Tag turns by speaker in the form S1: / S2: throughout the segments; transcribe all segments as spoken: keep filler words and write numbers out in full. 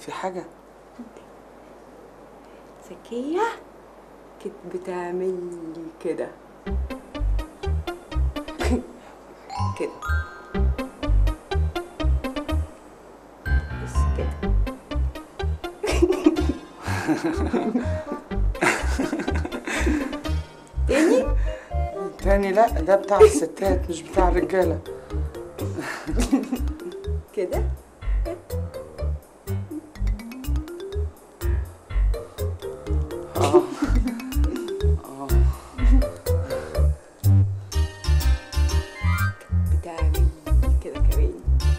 S1: في حاجة؟
S2: زكية كنت بتعمل لي كده كده بس كده. تاني؟
S1: تاني لا، ده بتاع الستات مش بتاع الرجالة.
S2: كده
S1: اه اه
S2: بتعمل كده كمان.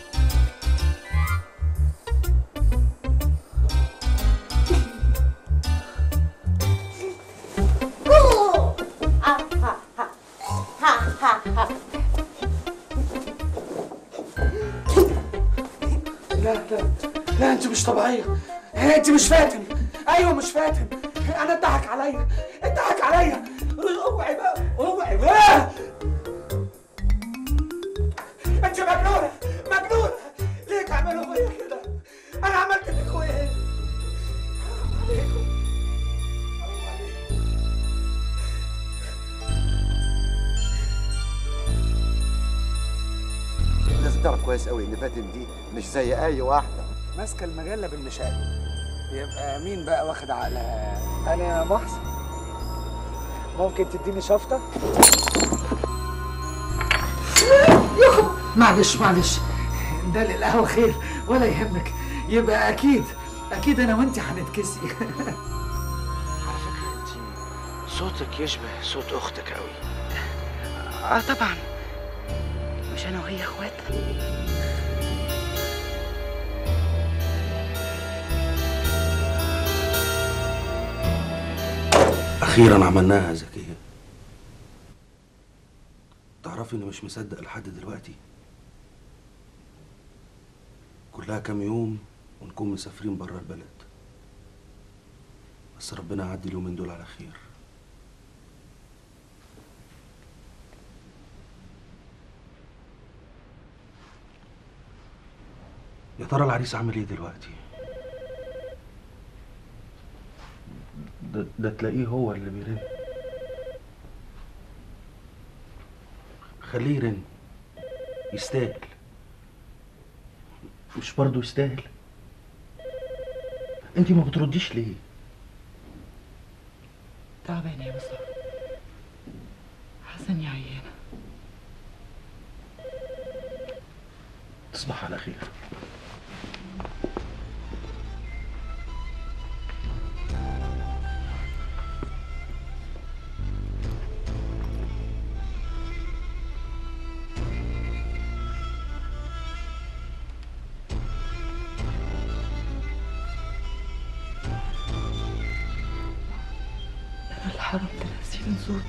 S1: لا لا لا، انت مش طبيعية، انت مش فاتن. ايوه مش فاتن، انا اتضحك عليا، اتضحك عليا. اوعي بقى، اوعي بقى. انت مجنونة مجنونة، ليه تعملوا فيا كده؟ انا عملت لكم ايه؟ حرام عليكم، حرام عليكم.
S3: لازم تعرف كويس قوي ان فاتن دي مش زي اي واحده.
S1: ماسكه المجله بالمشاكل، يبقى مين بقى واخد عقلها؟ انا يا محسن، ممكن تديني شفطه؟ معلش معلش، ده للقهوه خير ولا يهمك. يبقى اكيد اكيد انا وانت هنتكسي.
S4: على فكرة انت صوتك يشبه صوت اختك قوي. اه طبعا، مش انا وهي اخوات.
S5: اخيرا عملناها يا زكية. تعرفي اني مش مصدق لحد دلوقتي. كلها كام يوم ونكون مسافرين بره البلد، بس ربنا يعدي اليومين دول على خير. يا ترى العريس عامل ايه دلوقتي؟ ده, ده تلاقيه هو اللي بيرن. خليه يرن، يستاهل. مش برضه يستاهل؟ انتي ما بترديش ليه؟
S6: تعبانة يا مصطفى، حاسة عيانة.
S5: تصبح على خير.
S6: أنا اللي حرمت نفسي من صوته.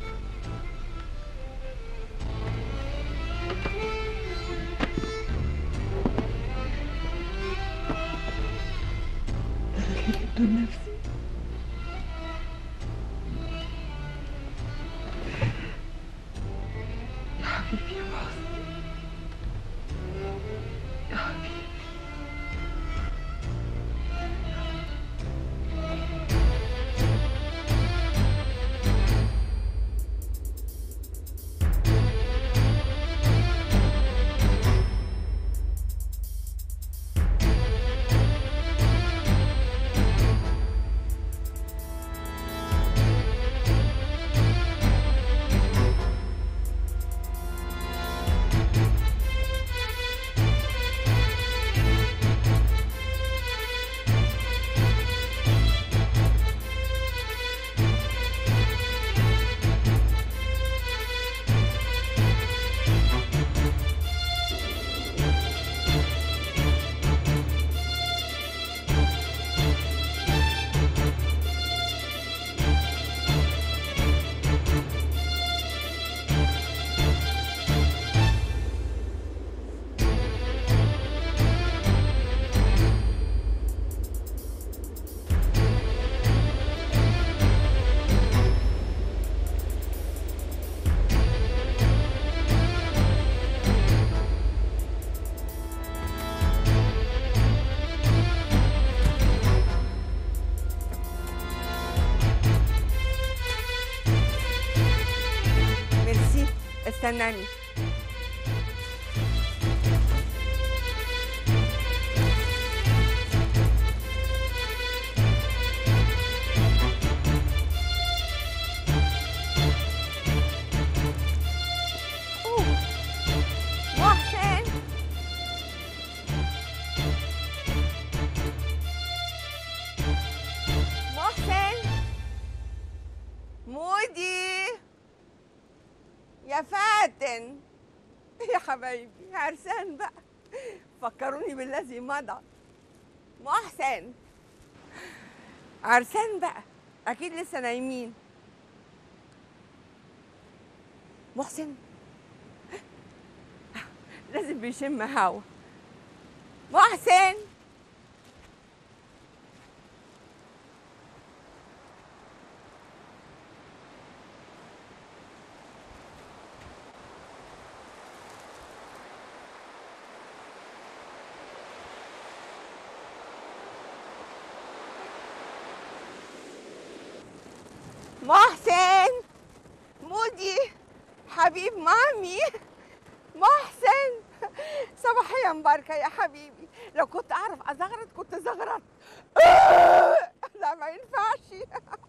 S6: أنا اللي بدون نفسي. يا حبيبي يا محسن، يا حبيبي.
S7: استناني. محسن محسن مودي يا فاتن يا حبايبي عرسان بقى، فكروني بالذي مضى. محسن عرسان بقى، اكيد لسه نايمين. محسن لازم بيشم هوا. محسن محسن مودي حبيب مامي. محسن صباحية مباركة يا حبيبي. لو كنت أعرف أزغرط كنت زغرط. لا ما ينفعش.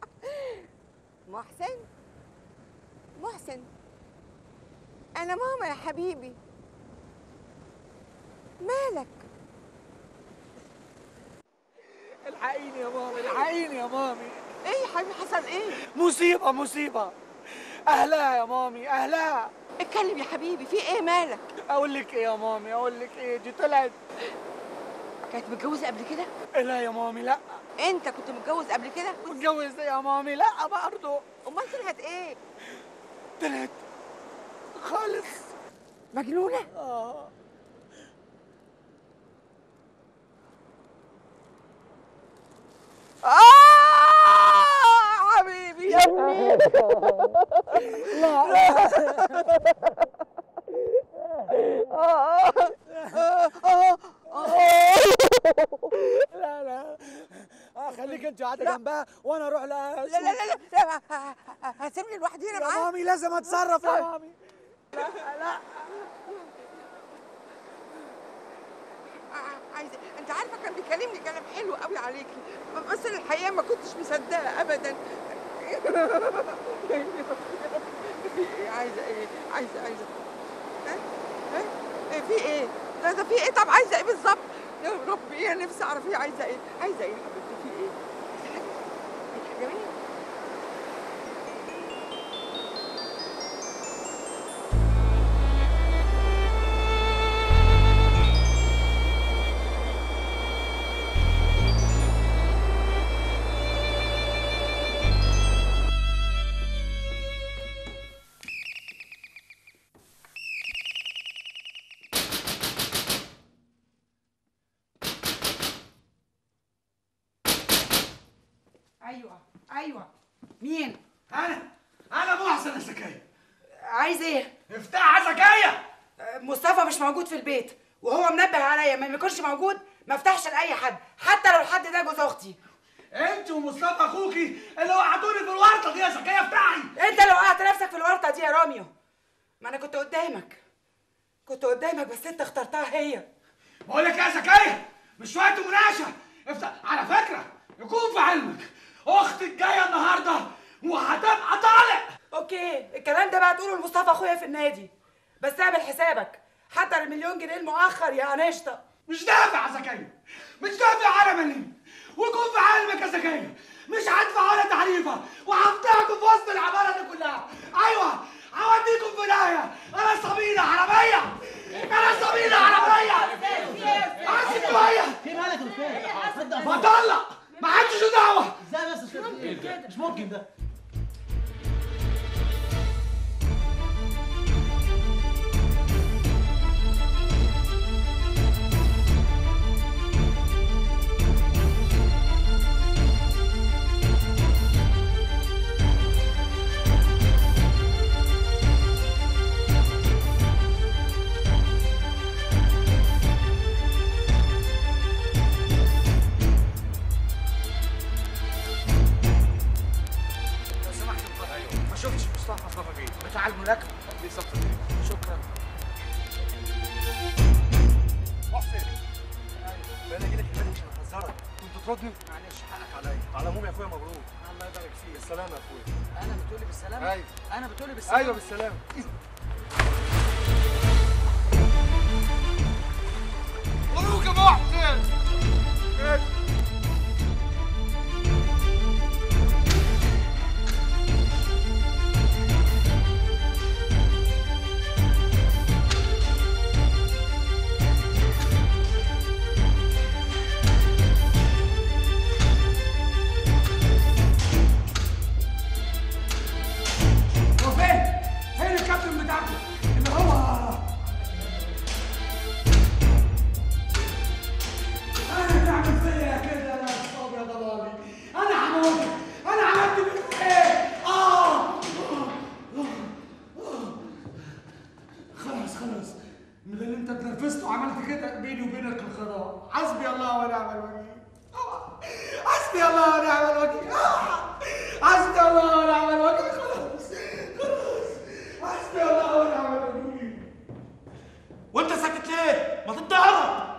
S7: محسن محسن أنا ماما يا حبيبي. مالك؟
S1: الحقيني يا مامي، الحقيني يا مامي.
S7: إيه يا حبيبي حصل إيه؟
S1: مصيبة مصيبة. أهلها يا مامي، أهلها.
S7: اتكلم يا حبيبي، في إيه مالك؟
S1: أقول لك إيه يا مامي، أقول لك إيه، دي طلعت
S7: كانت متجوزة قبل كده؟
S1: لا يا مامي لا.
S7: أنت كنت متجوز قبل كده؟
S1: متجوز يا مامي لا برضه.
S7: أمال طلعت إيه؟
S1: طلعت خالص
S7: مجنونة؟
S1: آه.
S7: آه حبيبي يا ابني.
S1: لا لا لا اه خليك انت قاعده جنبها وانا اروح لها.
S7: لا لا لا لا هسيبني لوحدي هنا
S1: يا
S7: معاك.
S1: مامي لازم اتصرف يا مامي. لا لا
S7: عايزه، انت عارفه كان بيكلمني كلام حلو قوي عليكي، بس الحقيقه ما كنتش مصدقه ابدا. عايزه ايه؟ عايزه عايزه ها؟ ها؟ إيه في ايه؟ ده ده في ايه؟ طب عايزه ايه بالظبط؟ يا ربي انا نفسي اعرف هي عايزه ايه؟ عايزه ايه يا حبيبتي؟ في ايه؟ عايزه حاجه؟ عايزه حاجه مني؟
S8: ايوه ايوه مين؟
S1: انا انا محسن يا زكية.
S8: عايز ايه؟
S1: افتحها يا زكية.
S8: مصطفى مش موجود في البيت وهو منبه عليا ما يكونش موجود ما افتحش لاي حد، حتى لو الحد ده جوز اختي.
S1: انت ومصطفى اخوكي اللي وقعتوني في الورطه دي يا زكية. افتحي.
S8: انت اللي وقعت نفسك في الورطه دي يا راميو. ما انا كنت قدامك كنت قدامك بس انت اخترتها هي.
S1: بقول لك يا زكية مش وقت مناقشه. افتح. على فكره يكون في علمك اختك جايه النهارده وهتبقى طالق.
S8: اوكي الكلام ده بقى تقوله لمصطفى اخويا في النادي، بس اعمل حسابك حتى المليون جنيه المؤخر يا انشطه.
S1: مش دافع يا زكية، مش دافع على مليم. ويكون في علمك يا زكية مش هدفع ولا تعريفه وهفضحكم في وسط العماره دي كلها. ايوه هوديكم في داهيه. انا صبيله عربيه، انا صبيله عربيه. عايز شويه.
S9: في مالك يا استاذ؟
S1: بطلق ما حدش له دعوه.
S9: ازاي بس يا استاذ؟ مش ممكن ده.
S1: تطردني؟
S10: معلش حقك عليا.
S1: على العموم يا اخويا مبروك.
S10: الله يبارك فيك.
S1: بالسلامه يا اخويا.
S10: انا بتقولي بالسلامه؟
S1: ايوه.
S10: انا بتقولي بالسلامه؟
S1: ايوه بالسلامه. مبروك يا محسن. حسبي الله ونعم الوكيل. حسبي الله ونعم الوكيل. حسبي الله ونعم الوكيل. خلاص خلاص حسبي الله ونعم الوكيل. وانت ساكت ليه؟ ما تتعرض.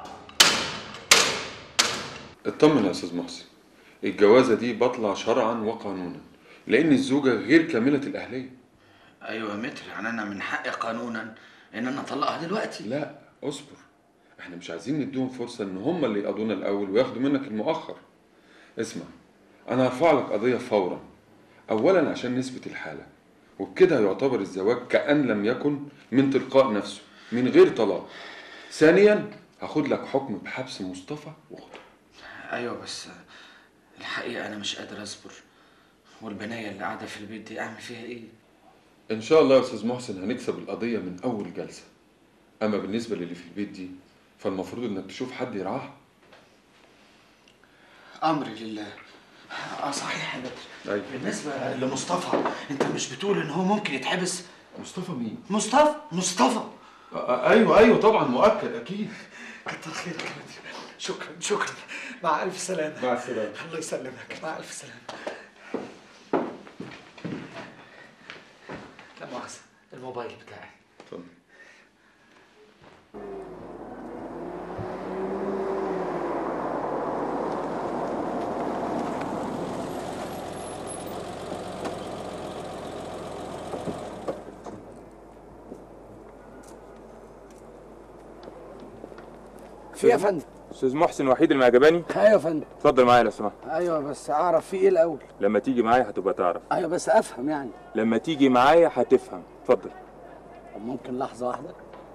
S11: اطمن يا استاذ محسن، الجوازه دي بطلع شرعا وقانونا لان الزوجه غير كامله الاهليه.
S4: ايوه يا متر، يعني انا من حقي قانونا ان انا اطلقها دلوقتي.
S11: لا اصبر، احنا مش عايزين نديهم فرصه ان هم اللي يقضونا الاول وياخدوا منك المؤخر. اسمع، انا هرفع لك قضيه فورا، اولا عشان نثبت الحاله، وبكده يعتبر الزواج كأن لم يكن من تلقاء نفسه من غير طلاق. ثانيا هاخد لك حكم بحبس مصطفى واخته.
S4: ايوه بس الحقيقه انا مش قادر اصبر، والبنايه اللي قاعده في البيت دي اعمل فيها ايه؟
S11: ان شاء الله يا استاذ محسن هنكسب القضيه من اول جلسه. اما بالنسبه للي في البيت دي فالمفروض انك تشوف حد يرعاها.
S4: امري لله. اه صحيح يا بدر.
S11: أيوة.
S4: بالنسبه لمصطفى، انت مش بتقول ان هو ممكن يتحبس؟
S11: مصطفى مين؟
S4: مصطفى مصطفى
S11: آه ايوه ايوه طبعا مؤكد اكيد.
S1: كتر خيرك يا بدر. شكرا شكرا. مع الف سلامه.
S11: مع السلامه.
S1: الله يسلمك. مع الف سلامه. لا مؤاخذه، الموبايل بتاعي.
S11: اتفضل.
S10: في يا فندم؟
S12: استاذ محسن وحيد المعجباني.
S10: ايوه يا فندم.
S12: اتفضل معايا لو سمحت.
S10: ايوه بس اعرف في ايه الاول.
S12: لما تيجي معايا هتبقى تعرف.
S10: ايوه بس افهم يعني.
S12: لما تيجي معايا هتفهم. اتفضل.
S10: طب ممكن لحظه واحده؟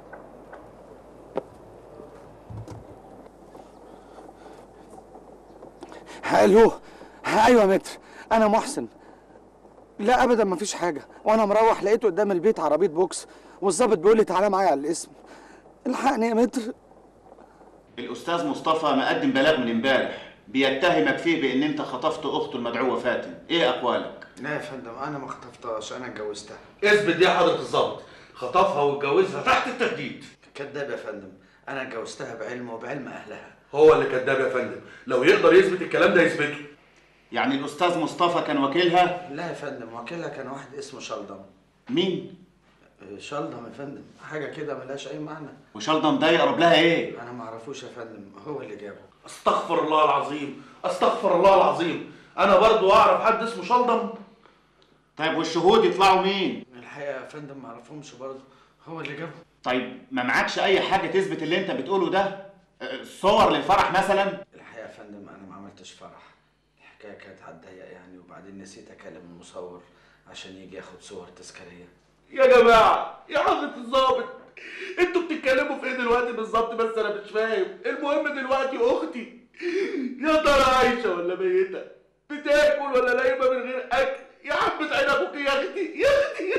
S10: الو. ايوه يا متر، انا محسن. لا ابدا مفيش حاجه، وانا مروح لقيته قدام البيت عربيه بوكس، والظابط بيقول لي تعالى معايا على الاسم. الحقني يا متر.
S13: الاستاذ مصطفى مقدم بلاغ من امبارح بيتهمك فيه بان انت خطفت اخته المدعوه فاتن، ايه اقوالك؟
S4: لا يا فندم انا ما خطفتهاش، انا اتجوزتها.
S9: اثبت دي يا حضره الظابط، خطفها واتجوزها تحت التهديد.
S4: كذاب يا فندم، انا اتجوزتها بعلمه وبعلم اهلها.
S9: هو اللي كذاب يا فندم، لو يقدر يثبت الكلام ده يثبته.
S13: يعني الاستاذ مصطفى كان وكيلها؟
S4: لا يا فندم، وكيلها كان واحد اسمه شلدم.
S13: مين؟
S4: شلدم يا فندم، حاجه كده ملهاش اي معنى.
S13: وشلدم ده يقرب لها ايه؟
S4: انا ما اعرفوش يا فندم، هو اللي جابه.
S9: استغفر الله العظيم، استغفر الله العظيم، انا برضو اعرف حد اسمه شلدم.
S13: طيب والشهود يطلعوا مين؟
S4: الحقيقه يا فندم ما اعرفهمش برضو، هو اللي جابه.
S13: طيب ما معكش اي حاجه تثبت اللي انت بتقوله ده؟ صور للفرح مثلا؟
S4: الحقيقه يا فندم انا ما عملتش فرح، الحكايه كانت على الضيق يعني، وبعدين نسيت اكلم المصور عشان يجي ياخد صور تذكاريه.
S9: يا جماعه يا حضره الظابط، انتوا بتتكلموا في ايه دلوقتي بالظبط؟ بس انا مش فاهم. المهم دلوقتي اختي يا ترى عايشه ولا ميته؟ بتاكل ولا نايمه من غير اكل؟ يا حبه عين ابوك يا اختي يا اختي.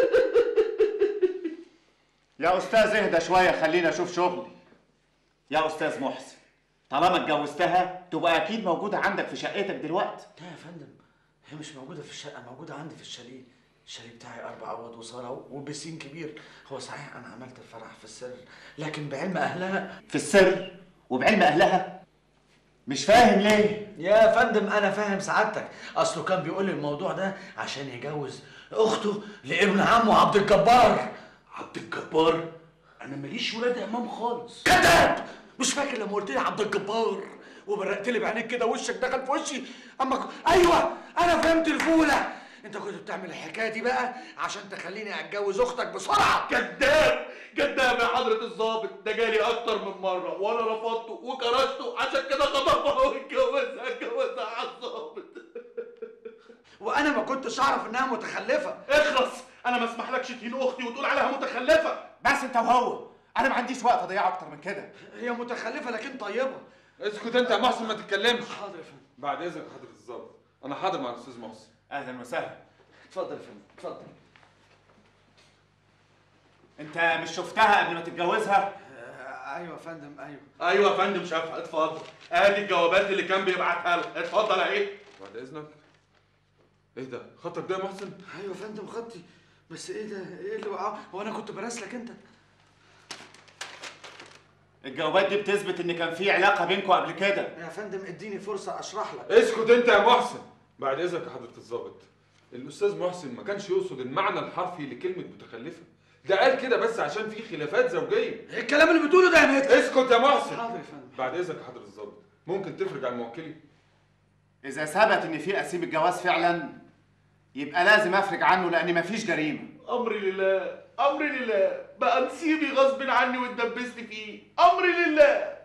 S13: يا استاذ اهدى شويه، خليني اشوف شغلي. يا استاذ محسن، طالما اتجوزتها تبقى اكيد موجوده عندك في شقتك دلوقتي.
S4: لا يا فندم، هي مش موجوده في الشقه، موجوده عندي في الشاليه. الشاليه بتاعي اربع اوض وصاله وبسين كبير. هو صحيح انا عملت الفرح في السر، لكن بعلم اهلها.
S13: في السر وبعلم اهلها؟ مش فاهم ليه؟
S4: يا فندم انا فاهم سعادتك، اصله كان بيقول لي الموضوع ده عشان يجوز اخته لابن عمه عبد الجبار.
S9: عبد الجبار؟ انا ماليش ولاد امام خالص.
S4: كذاب! مش فاكر لما قلت لي عبد الجبار
S1: وبرقت لي بعينيك كده وشك دخل في وشي اما ك... ايوه انا فهمت الفوله. انت كنت بتعمل الحكايه دي بقى عشان تخليني اتجوز اختك بسرعه.
S9: كذاب كذاب يا حضرة الضابط، ده جالي أكتر من مرة وأنا رفضته وكرشته، عشان كده خطبها واتجوزها اتجوزها على الضابط.
S1: وانا ما كنتش اعرف انها متخلفه.
S9: اخلص، أنا ما اسمحلكش تهين أختي وتقول عليها متخلفة.
S13: بس أنت وهو، أنا ما عنديش وقت أضيعه أكتر من كده.
S1: هي متخلفه لكن طيبه.
S11: اسكت انت يا محسن ما تتكلمش.
S1: حاضر يا فندم.
S11: بعد اذنك يا حضرة الضابط، انا حاضر مع الاستاذ محسن.
S13: أهلا وسهلا.
S1: اتفضل يا فندم اتفضل.
S13: أنت مش شفتها قبل ما تتجوزها؟
S1: ايوه يا فندم ايوه.
S9: أيوه يا فندم شافها، اتفضل. آدي الجوابات اللي كان بيبعتها لها، اتفضل أهي.
S11: بعد اذنك. ايه ده؟ خطك ده يا محسن؟
S1: ايوه يا فندم خطي، بس ايه ده؟ ايه اللي وقعه؟ هو انا كنت براسلك انت؟
S13: الجوابات دي بتثبت ان كان في علاقه بينكم قبل كده.
S1: يا فندم اديني فرصه اشرح لك.
S11: اسكت انت يا محسن. بعد اذنك يا حضرة الضابط، الاستاذ محسن ما كانش يقصد المعنى الحرفي لكلمه متخلفه، ده قال كده بس عشان في خلافات زوجيه.
S1: ايه الكلام اللي بتقوله ده يا مهدي؟
S11: اسكت يا محسن.
S1: حاضر يا فندم.
S11: بعد اذنك يا حضرة الضابط، ممكن تفرج عن موكلي؟
S13: اذا ثبت ان في قسيم الجواز فعلا يبقى لازم افرج عنه لان مفيش جريمه.
S9: أمري لله أمري لله، بقى نسيبي غصب عني واتدبست فيه، أمري لله.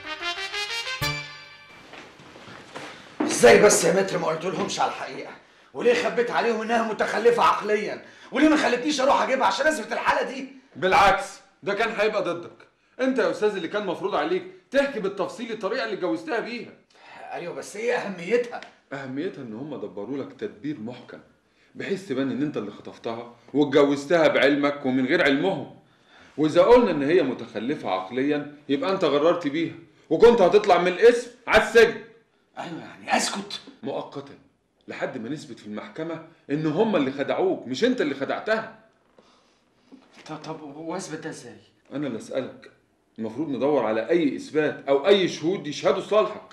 S1: ازاي بس يا متر ما قلتلهمش على الحقيقه؟ وليه خبيت عليهم انها متخلفه عقليا؟ وليه ما خلتنيش اروح اجيبها عشان اثبت الحاله دي؟
S11: بالعكس، ده كان هيبقى ضدك. انت يا استاذ اللي كان مفروض عليك تحكي بالتفصيل الطريقه اللي اتجوزتها بيها.
S1: ايوه بس ايه اهميتها؟
S11: اهميتها ان هم دبروا لك تدبير محكم بحيث تبان ان انت اللي خطفتها واتجوزتها بعلمك ومن غير علمهم. واذا قلنا ان هي متخلفه عقليا يبقى انت غررت بيها وكنت هتطلع من الاسم على السجن.
S1: ايوه يعني اسكت
S11: مؤقتا لحد ما نثبت في المحكمه ان هم اللي خدعوك مش انت اللي خدعتها.
S1: طب طب واثبت ده ازاي؟
S11: انا اللي اسالك. المفروض ندور على اي اثبات او اي شهود يشهدوا صالحك.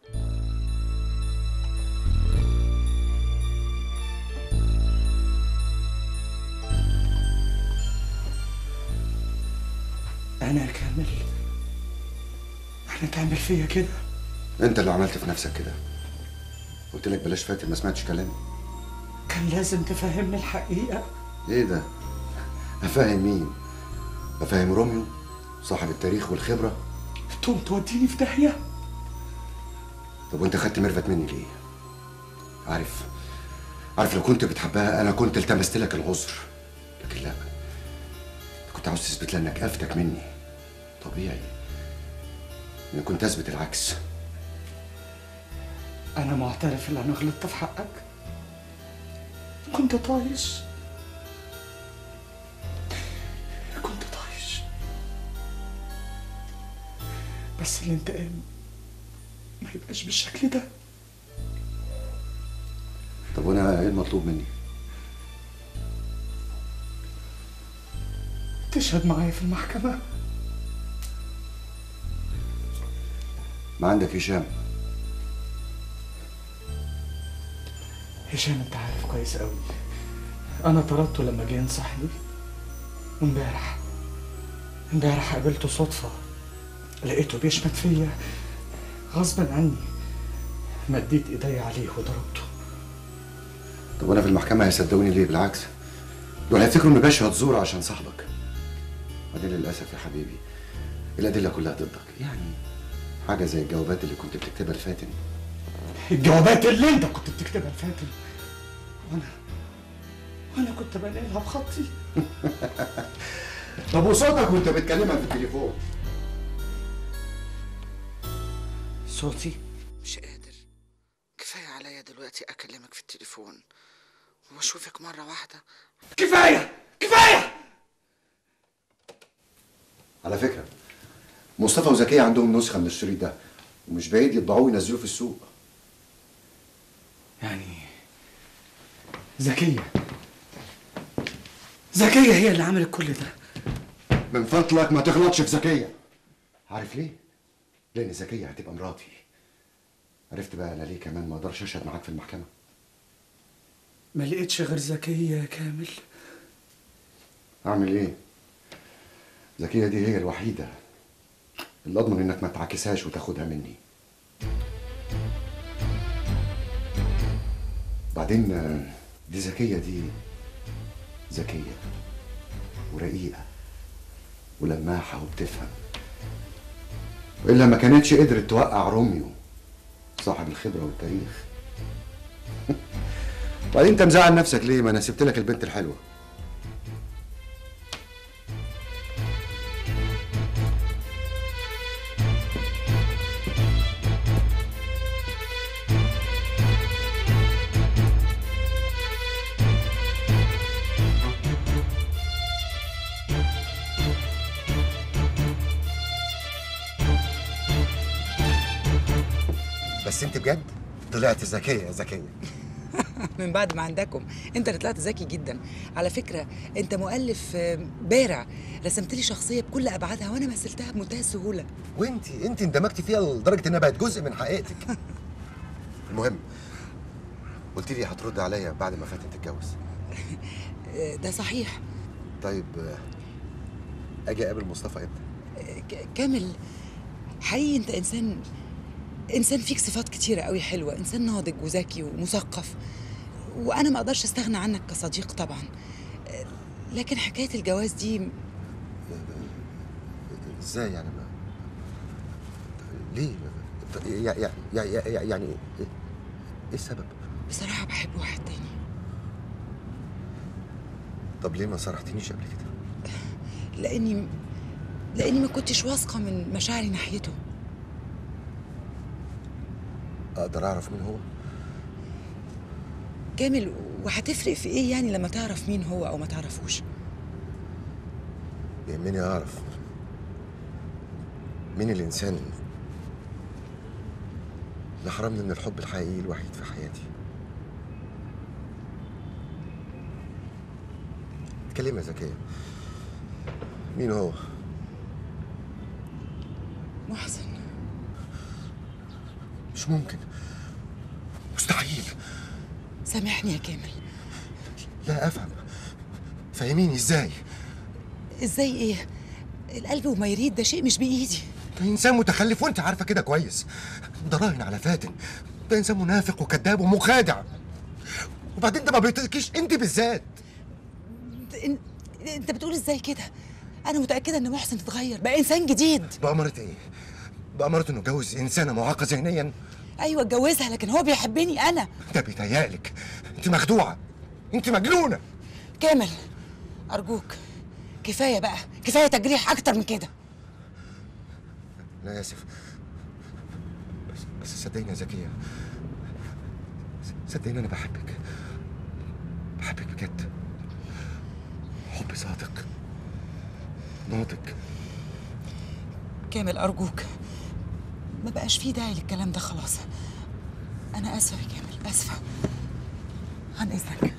S1: انا كامل انا تعمل فيا كده؟
S3: انت اللي عملت في نفسك كده. قلت لك بلاش فاتن، ما سمعتش كلامي.
S1: كان لازم تفهمني الحقيقه.
S3: ايه ده؟ افهم مين؟ افهم روميو صاحب التاريخ والخبره؟
S1: تقوم توديني في داهيه.
S3: طب وانت خدت ميرفت مني ليه؟ عارف عارف لو كنت بتحبها انا كنت التمست لك العذر، لكن لا، كنت عاوز تثبت لها انك افتك مني. طبيعي انا كنت اثبت العكس.
S1: انا معترف ان انا غلطت في حقك، كنت طايش كنت طايش بس الانتقام ما يبقاش بالشكل ده.
S3: طب وانا ايه المطلوب مني؟
S1: تشهد معايا في المحكمة.
S3: ما عندك هشام؟
S1: هشام انت عارف كويس قوي انا طردته لما جه ينصحني. امبارح امبارح قابلته صدفة، لقيته بيشمت فيا غصبا عني، مديت ايدي عليه وضربته.
S3: طب وانا في المحكمة هيصدقوني ليه؟ بالعكس دول هيفتكروا اني بشهد زور عشان صاحبك. وبعدين للاسف يا حبيبي الادله كلها ضدك. يعني حاجه زي الجوابات اللي كنت بتكتبها لفاتن.
S1: الجوابات اللي انت كنت بتكتبها لفاتن وانا وانا كنت بنقلها بخطي.
S3: طب وصوتك وانت بتكلمها في التليفون؟
S1: صوتي مش قادر. كفايه عليا دلوقتي اكلمك في التليفون واشوفك مره واحده. كفايه كفايه.
S3: على فكره مصطفى وزكيه عندهم نسخه من الشريط ده ومش بعيد يطبعوه وينزلوه في السوق.
S1: يعني زكيه زكيه هي اللي عملت كل ده؟
S3: من فضلك ما تغلطش في زكيه. عارف ليه؟ لان زكيه هتبقى مراتي. عرفت بقى انا ليه كمان ما اقدرش اشهد معاك في المحكمه؟
S1: ما لقيتش غير زكيه يا كامل.
S3: اعمل ايه؟ زكيه دي هي الوحيده اللي اضمن انك ما تعاكسهاش وتاخدها مني. وبعدين آه، دي ذكية، دي ذكية ورقيقة ولماحة وبتفهم، وإلا ما كانتش قدرت توقع روميو صاحب الخبرة والتاريخ. وبعدين انت مزعل نفسك ليه؟ ما انا سبت لك البنت الحلوة. بس انت بجد طلعت ذكية يا ذكية.
S8: من بعد ما عندكم انت اللي طلعت ذكي جدا. على فكره انت مؤلف آه، بارع، رسمت لي شخصيه بكل ابعادها وانا مثلتها بمنتهى السهوله.
S3: وانت انت اندمجتي فيها لدرجة انها بقت جزء من حقيقتك. المهم قلت لي هترد عليا بعد ما فاتن تتجوز.
S8: آه، ده صحيح.
S3: طيب آه، اجي اقابل مصطفى امتى؟
S8: ك- كامل، حقيقي انت انسان انسان فيك صفات كتيره قوي حلوه، انسان ناضج وذكي ومثقف، وانا ما اقدرش استغنى عنك كصديق طبعا. آه، لكن حكايه الجواز دي
S3: ازاي يعني؟ ما... ليه؟ يع- يع- يع- يع- يعني ايه إيه السبب؟
S8: بصراحه بحب واحد تاني.
S3: طب ليه ما صرحتنيش قبل كده؟
S8: لاني لاني ما كنتش واثقه من مشاعري ناحيته.
S3: اقدر اعرف مين هو؟
S8: كامل، وهتفرق في ايه يعني لما تعرف مين هو او ما تعرفوش؟
S3: يهمني اعرف مين الانسان اللي حرمني من الحب الحقيقي الوحيد في حياتي. اتكلمي يا زكية، مين هو؟
S8: محسن.
S3: مش ممكن، مستحيل.
S8: سامحني يا كامل.
S3: لا افهم، فهميني ازاي؟
S8: ازاي ايه؟ القلب وما يريد ده شيء مش بايدي.
S3: ده انسان متخلف وانت عارفه كده كويس. ده راهن على فاتن، ده انسان منافق وكذاب ومخادع. وبعدين ده ما بيطيقكيش انت بالذات.
S8: انت, انت بتقول ازاي كده؟ انا متاكده ان محسن اتغير، بقى انسان جديد.
S3: بأمارة ايه؟ بأمارة انه اتجوز انسانه معاقه ذهنيا؟
S8: ايوه اتجوزها، لكن هو بيحبني انا.
S3: ده بيتهيألك، انت مخدوعه، انت مجنونه.
S8: كامل ارجوك، كفايه بقى، كفايه تجريح اكتر من كده.
S3: انا اسف، بس بس صدقيني يا زكيه، صدقيني انا بحبك، بحبك بجد، حب صادق ناضج.
S8: كامل ارجوك، ما بقاش فيه داعي للكلام ده خلاص. انا اسفه يا كامل، اسفه. عن اذنك.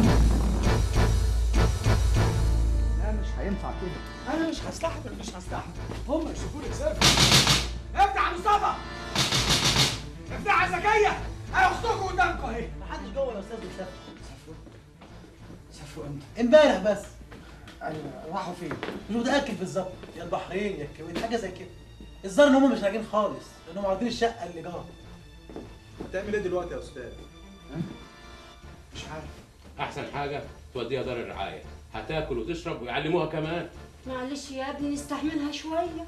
S1: لا مش هينفع كده، انا مش هستحمل، مش هستحمل. هم يشوفوا لي صفر. افتح يا مصطفى، افتح يا زكيه، انا اختكم قدامكم اهي.
S14: محدش جوه يا استاذ بيسافر. سافروا سافروا امتى؟ امبارح بس. ايوه راحوا فين؟ مش متاكد بالظبط، يا البحرين يا الكويت حاجه زي كده. الظاهر ان هم مش راجعين خالص لانهم عارضين الشقه اللي جاره.
S15: هتعمل ايه دلوقتي يا استاذ؟
S1: مش عارف.
S16: احسن حاجه توديها دار الرعايه، هتاكل وتشرب ويعلموها كمان.
S17: معلش يا ابني نستحملها شويه.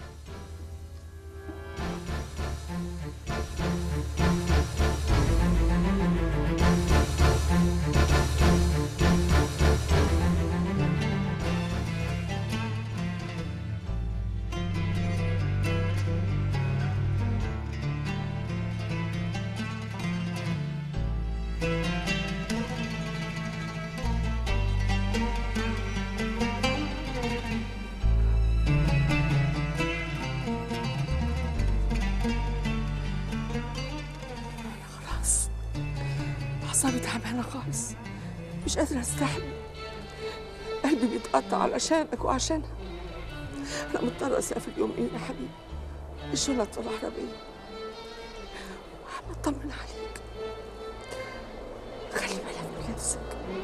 S6: خلاص أعصابي تعبانة خالص، مش قادرة أستحمل، قلبي بيتقطع علشانك وعشانها. أنا مضطرة أسافر يومين يا حبيبي، الشنط والعربية، وحابة أطمن عليك. خلي بالك من نفسك.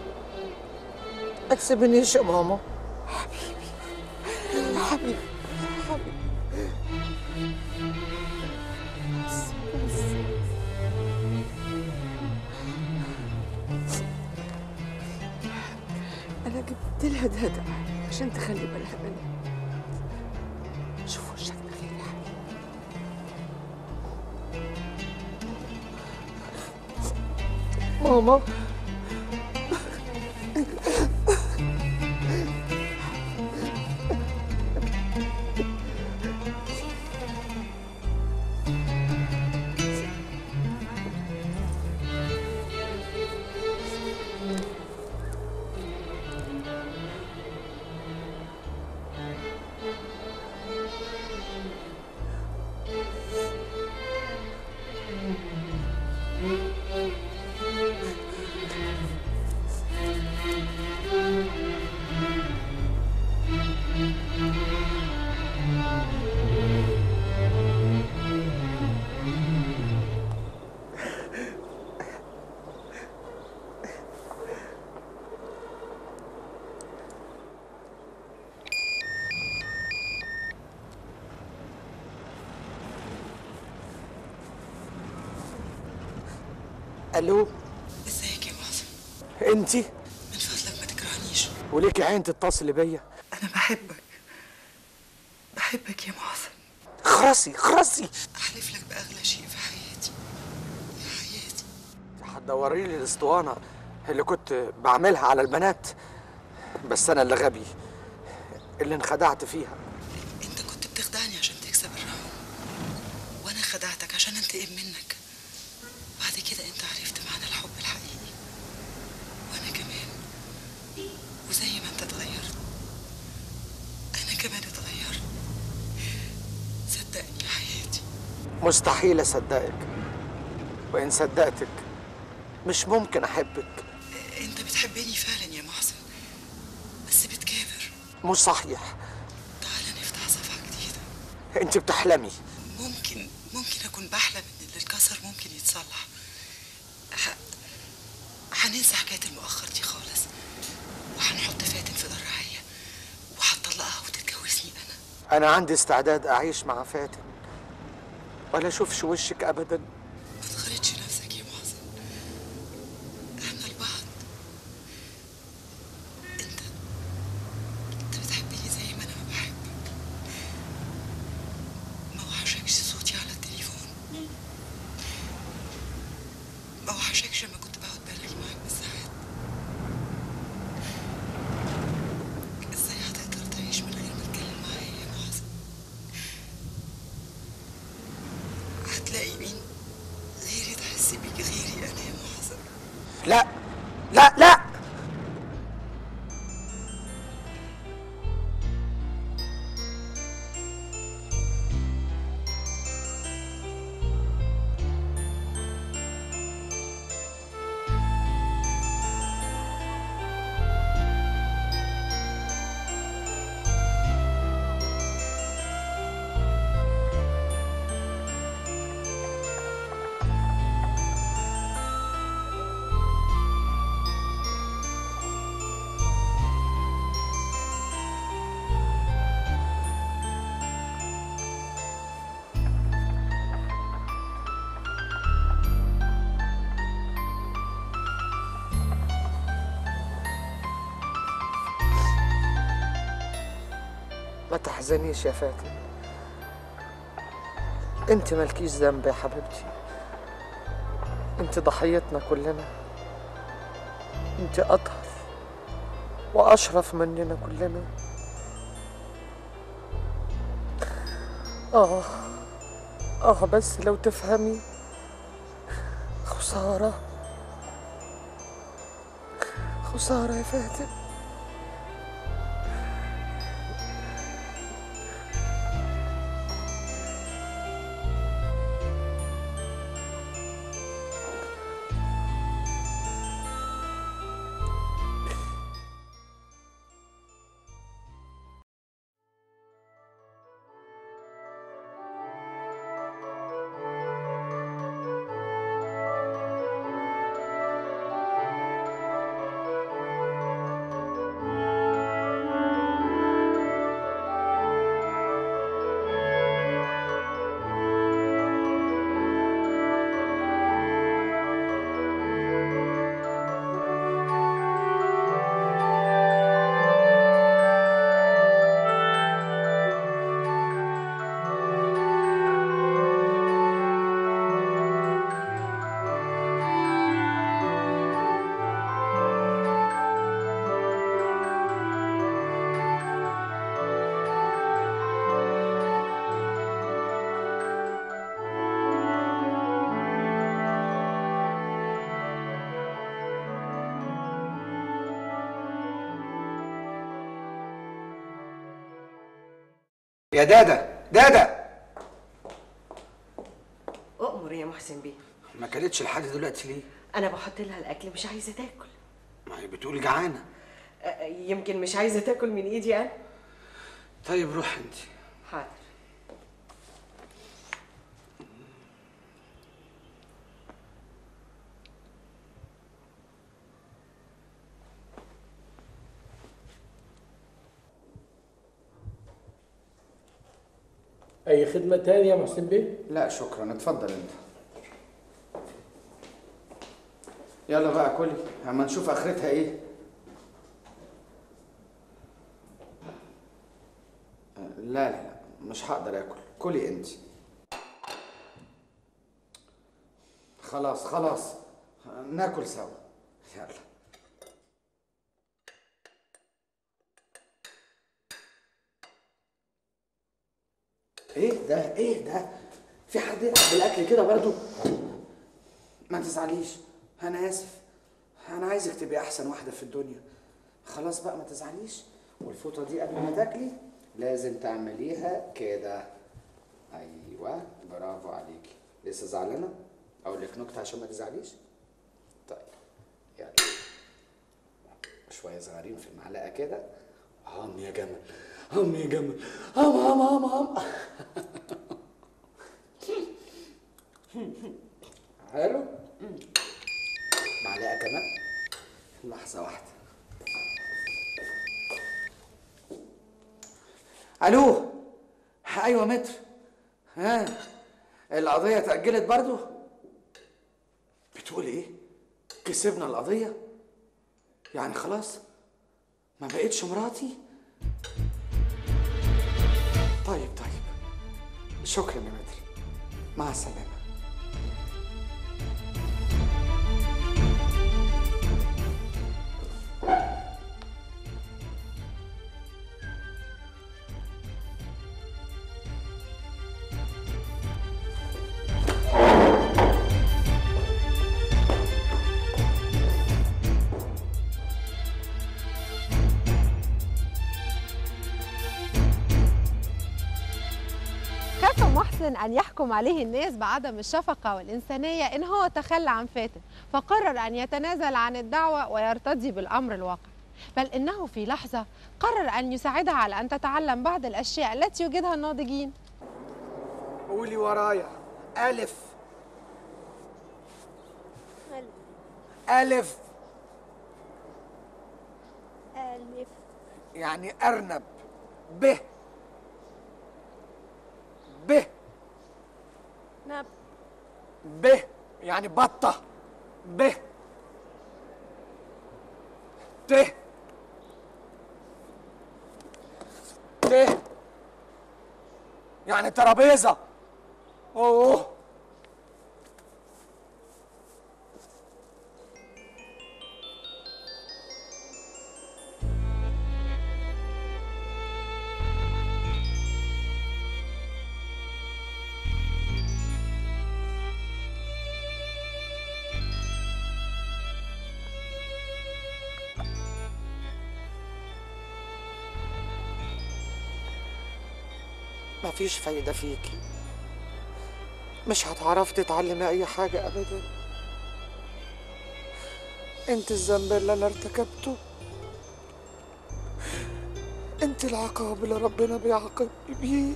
S18: ما تسيبنيش يا ماما.
S6: حبيبي يا حبيبي يا حبيبي. بس بس
S18: هدهدة عشان تخلي بالها مني. شوف وشك بخير يا حبيبي. ماما الو.
S8: ازيك يا معظم؟
S18: انتي
S8: من فضلك ما تكرهنيش.
S18: وليكي عين تتصلي بيا؟
S8: انا بحبك بحبك يا معظم.
S18: خرسي خرسي.
S8: احلف لك باغلى شيء في حياتي يا حياتي.
S18: هتدوري لي الاسطوانه اللي كنت بعملها على البنات، بس انا اللي غبي اللي انخدعت فيها.
S8: انت كنت بتخدعني عشان تكسب الرهان، وانا خدعتك عشان انتقم منك. بعد كده انت عرفت معنى الحب الحقيقي، وانا كمان. وزي ما انت اتغيرت انا كمان اتغيرت. صدقني يا حياتي.
S18: مستحيل اصدقك، وان صدقتك مش ممكن احبك.
S8: انت بتحبني فعلا يا محسن، بس بتكابر.
S18: مش صحيح.
S8: تعالى نفتح صفحة جديدة.
S18: انت بتحلمي.
S8: ممكن ممكن اكون بحلم ان اللي اتكسر ممكن يتصلح. ح... هننسى حكاية المؤخر دي خالص، وهنحط فاتن في دار رعاية، وهتطلقها وتتجوزني انا.
S18: انا عندي استعداد اعيش مع فاتن ولا اشوفش وشك ابدا.
S8: ما تخرجش نفسك يا محسن، احنا لبعض. انت انت بتحبني زي ما انا ما بحبك. ما وحشكش صوتي على التليفون؟ ما وحشكش لما كنت بقعد برغي معاك بالساعات؟ ازاي هتقدر تعيش من غير ما تتكلم معايا يا محسن؟ هتلاقي مين غيري تحس بيك غيري انا يا محسن؟
S18: لا لا لا. ما تحزنيش يا فاتن، انت مالكيش ذنب يا حبيبتي. انت ضحيتنا كلنا، انت اطهر واشرف مننا كلنا. اه اه بس لو تفهمي. خسارة خسارة يا فاتن. يا دادا دادا.
S19: أؤمر يا محسن بيه.
S18: ما كلتش لحد دلوقتي ليه؟
S19: أنا بحط لها الأكل مش عايزة تاكل.
S18: ما هي بتقول جعانه.
S19: أه، يمكن مش عايزة تاكل من إيدي أنا.
S18: طيب روح انت.
S19: حاضر.
S20: أي خدمة تانية يا محسن بيه؟
S18: لا شكرا، اتفضل انت. يلا بقى كلي اما نشوف اخرتها ايه. لا لا لا مش هقدر اكل، كلي انت. خلاص خلاص ناكل سوا. يلا. ايه ده ايه ده؟ في حد يلعب بالاكل كده برضو؟ ما تزعليش، انا اسف، انا عايزك تبقي احسن واحده في الدنيا. خلاص بقى ما تزعليش، والفوطه دي قبل ما تاكلي لازم تعمليها كده. ايوه برافو عليكي. لسه زعلانه؟ اقول لك نكته عشان ما تزعليش؟ طيب يلا شويه صغيرين في المعلقه كده. هم يا جمل، هم يا جمل، هم هم هم هم. حلو؟ معلقه كمان. لحظه واحده. الو. ايوه متر. ها القضيه اتاجلت برضو؟ بتقول ايه؟ كسبنا القضيه؟ يعني خلاص ما بقتش مراتي؟ طيب طيب شكرا يا متر، مع السلامه.
S21: أن يحكم عليه الناس بعدم الشفقة والإنسانية إن هو تخلى عن فاتن، فقرر أن يتنازل عن الدعوة ويرتضي بالأمر الواقع، بل إنه في لحظة قرر أن يساعدها على أن تتعلم بعض الأشياء التي يوجدها الناضجين.
S18: قولي ورايا. ألف. ألف.
S22: ألف
S18: يعني أرنب. ب. ب.
S22: نب.
S18: ب يعني بطة. ب. ت. ت يعني ترابيزة. اوه مفيش فايدة فيكي، مش هتعرفي تتعلمي أي حاجة أبدا. أنت الذنب اللي أنا ارتكبته، أنت العقاب اللي ربنا بيعاقبني بيه.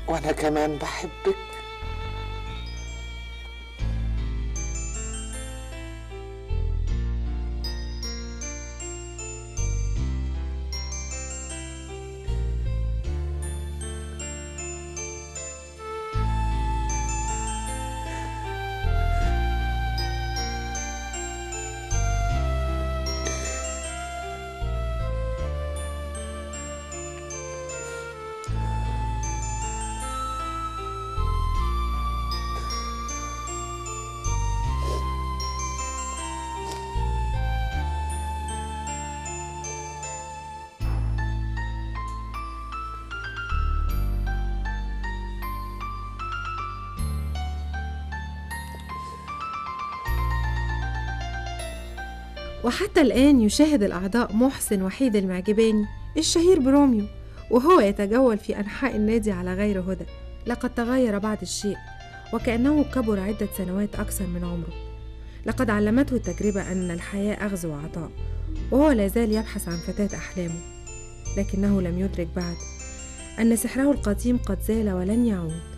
S18: وانا كمان بحبك.
S21: وحتى الآن يشاهد الأعضاء محسن وحيد المعجباني الشهير بروميو وهو يتجول في أنحاء النادي على غير هدى. لقد تغير بعض الشيء وكأنه كبر عدة سنوات أكثر من عمره. لقد علمته التجربة أن الحياة أخذ وعطاء، وهو لا زال يبحث عن فتاة أحلامه، لكنه لم يدرك بعد أن سحره القديم قد زال ولن يعود.